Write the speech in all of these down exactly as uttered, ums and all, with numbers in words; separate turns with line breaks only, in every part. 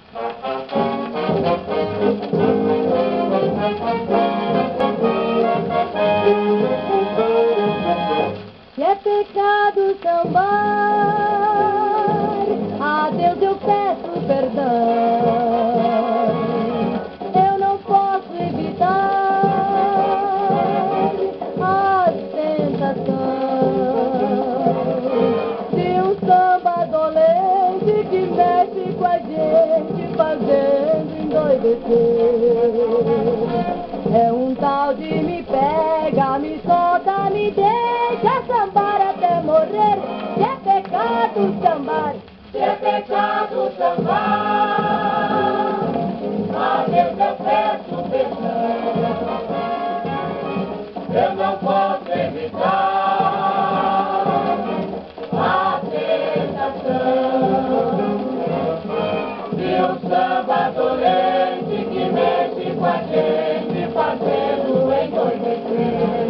Se é pecado sambar, a Deus eu peço perdão. Eu não posso evitar a tentação de um samba dolente que mexe com a gente, fazendo endoidecer. É um tal de me pega, me solta, me deixa sambar até morrer. Se é pecado sambar,
Se é pecado sambar, a Deus eu peço perdão. Eu não posso evitar a tentação de um samba dolente que mexe com a gente, fazendo endoidecer.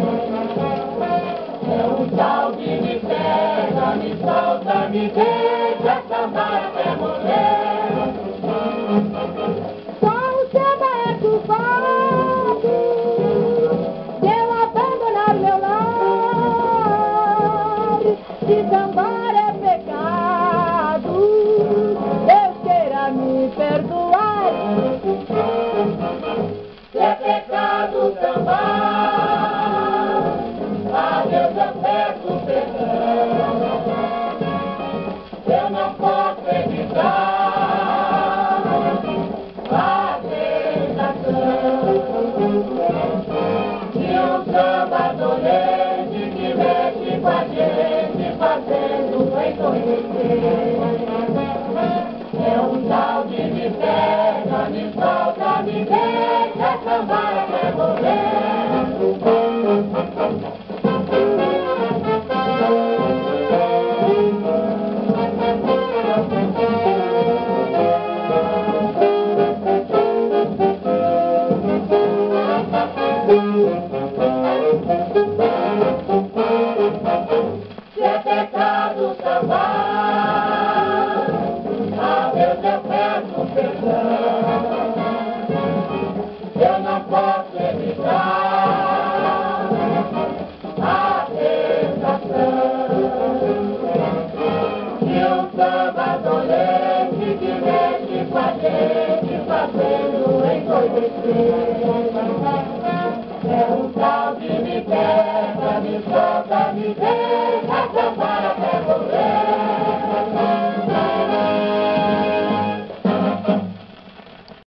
É um tal que me pega, me solta, me deixa sambar até morrer.
só o samba é culpado de eu abandonar meu lar. Se sambar é pecado, Deus queira me perdoar.
Se é pecado sambar, a Deus eu peço perdão. Eu não posso evitar a tentação de um samba dolente que mexe com a gente, fazendo endoidecer. É um tal de me pega, me solta, me deixa sambar até morrer. Se é pecado sambar, a Deus eu peço perdão. Eu não posso evitar a tentação de um samba dolente que mexe com a gente, fazendo endoidecer. É um tal de me pega, me solta, me deixa